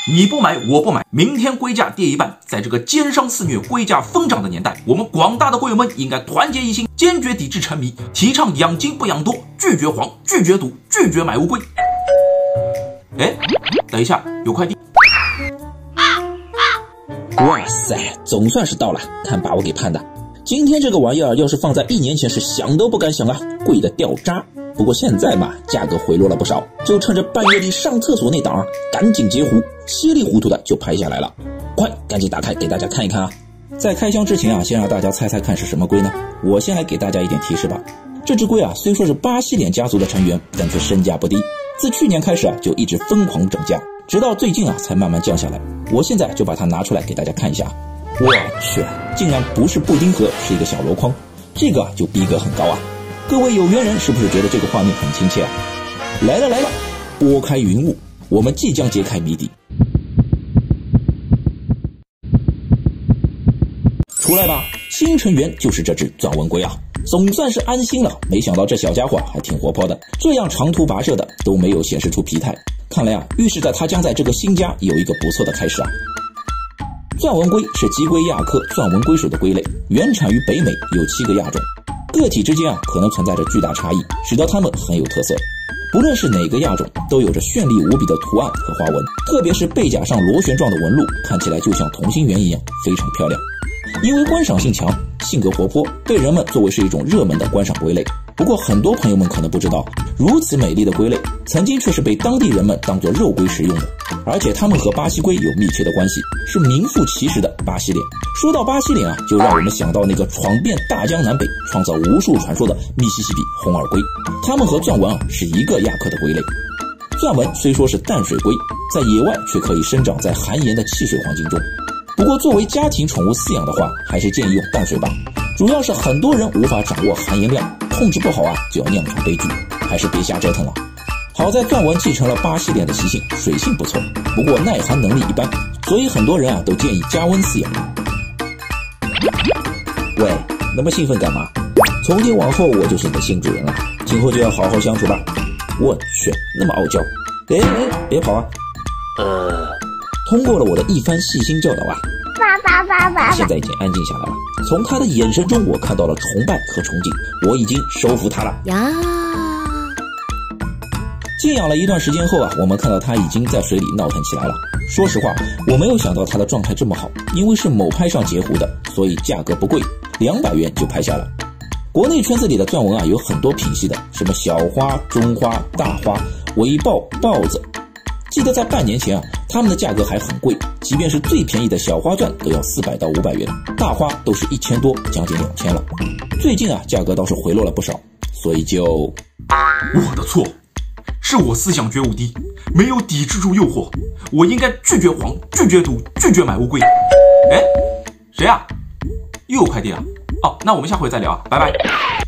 你不买，我不买，明天龟价跌一半。在这个奸商肆虐、龟价疯涨的年代，我们广大的会员们应该团结一心，坚决抵制沉迷，提倡养精不养多，拒绝黄，拒绝赌，拒绝买乌龟。哎，等一下，有快递。 哇塞，总算是到了，看把我给盼的。今天这个玩意儿要是放在1年前是想都不敢想啊，贵的掉渣。不过现在嘛，价格回落了不少，就趁着半夜里上厕所那档啊，赶紧截胡，稀里糊涂的就拍下来了。快，赶紧打开给大家看一看啊！在开箱之前啊，先让大家猜猜看是什么龟呢？我先来给大家一点提示吧。这只龟啊，虽说是巴西脸家族的成员，但却身价不低。自去年开始啊，就一直疯狂涨价，直到最近啊，才慢慢降下来。我现在就把它拿出来给大家看一下。我去，竟然不是布丁盒，是一个小箩筐，这个就逼格很高啊！各位有缘人是不是觉得这个画面很亲切啊？来了来了，拨开云雾，我们即将揭开谜底。出来吧，新成员就是这只钻纹龟啊！总算是安心了，没想到这小家伙还挺活泼的，这样长途跋涉的都没有显示出疲态，看来啊，预示着他将在这个新家有一个不错的开始啊！钻纹龟是脊龟亚科钻纹龟属的龟类，原产于北美，有7个亚种。个体之间啊，可能存在着巨大差异，使得它们很有特色。不论是哪个亚种，都有着绚丽无比的图案和花纹，特别是背甲上螺旋状的纹路，看起来就像同心圆一样，非常漂亮。因为观赏性强，性格活泼，被人们作为是一种热门的观赏龟类。不过很多朋友们可能不知道，如此美丽的龟类，曾经却是被当地人们当作肉龟食用的。而且它们和巴西龟有密切的关系，是名副其实的巴西脸。说到巴西脸啊，就让我们想到那个闯遍大江南北、创造无数传说的密西西比红耳龟。它们和钻纹啊是一个亚科的龟类。钻纹虽说是淡水龟，在野外却可以生长在含盐的汽水环境中。不过作为家庭宠物饲养的话，还是建议用淡水吧。主要是很多人无法掌握含盐量，控制不好啊，就要酿成悲剧，还是别瞎折腾了。好在钻纹继承了巴西脸的习性，水性不错，不过耐寒能力一般，所以很多人啊都建议加温饲养。喂，那么兴奋干嘛？从今往后我就是你的新主人了，今后就要好好相处吧。我去，那么傲娇！哎，别跑啊！通过了我的一番细心教导啊，爸，现在已经安静下来了。从他的眼神中，我看到了崇拜和崇敬，我已经收服他了呀。静养了一段时间后啊，我们看到他已经在水里闹腾起来了。说实话，我没有想到他的状态这么好，因为是某拍上截胡的，所以价格不贵，200元就拍下了。国内圈子里的钻纹啊，有很多品系的，什么小花、中花、大花、尾豹、豹子。记得在半年前啊，他们的价格还很贵，即便是最便宜的小花钻都要400到500元，大花都是1000多，将近2000了。最近啊，价格倒是回落了不少，所以就我的错，是我思想觉悟低，没有抵制住诱惑，我应该拒绝黄，拒绝赌，拒绝买乌龟。哎，谁啊？又有快递了？哦，那我们下回再聊啊，拜拜。